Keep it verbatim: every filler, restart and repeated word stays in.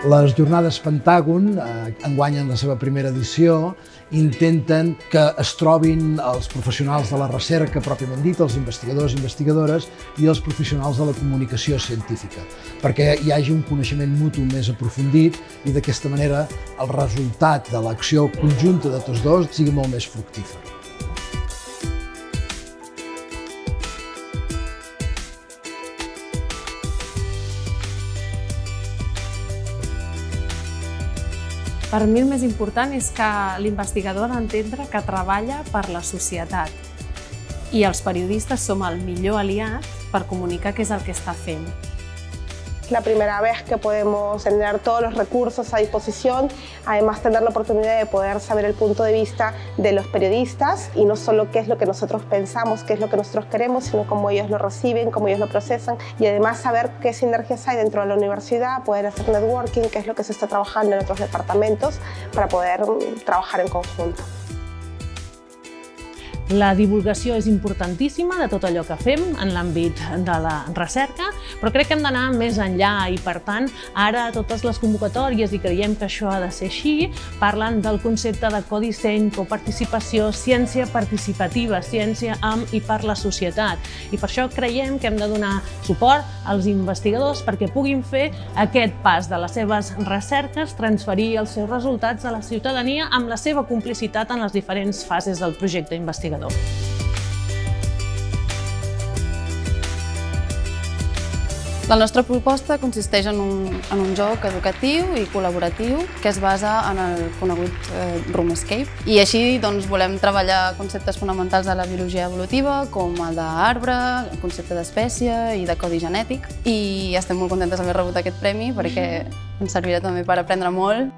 Les jornades Pentàgon, eh, enguany en la seva primera edició, intenten que es trobin els professionals de la recerca, pròpiament dit, els investigadors i investigadores, i els professionals de la comunicació científica, perquè hi hagi un coneixement mutu més aprofundit i d'aquesta manera el resultat de l'acció conjunta de tots dos sigui molt més fructífer. Per mi el més important és que l'investigador ha d'entendre que treballa per la societat i els periodistes som el millor aliat per comunicar què és el que està fent. Es la primera vez que podemos tener todos los recursos a disposición, además tener la oportunidad de poder saber el punto de vista de los periodistas y no solo qué es lo que nosotros pensamos, qué es lo que nosotros queremos, sino cómo ellos lo reciben, cómo ellos lo procesan y además saber qué sinergias hay dentro de la universidad, poder hacer networking, qué es lo que se está trabajando en otros departamentos para poder trabajar en conjunto. La divulgació és importantíssima de tot allò que fem en l'àmbit de la recerca, però crec que hem d'anar més enllà i, per tant, ara totes les convocatòries, i creiem que això ha de ser així, parlen del concepte de codisseny, coparticipació, ciència participativa, ciència amb i per la societat. I per això creiem que hem de donar suport als investigadors perquè puguin fer aquest pas de les seves recerques, transferir els seus resultats a la ciutadania amb la seva complicitat en les diferents fases del projecte investigador. La nostra proposta consisteix en un, en un joc educatiu i col·laboratiu que es basa en el conegut eh, RoomScape. I així doncs, volem treballar conceptes fonamentals de la biologia evolutiva, com el d'arbre, el concepte d'espècie i de codi genètic. I estem molt contentes d'haver rebut aquest premi perquè ens servirà també per aprendre molt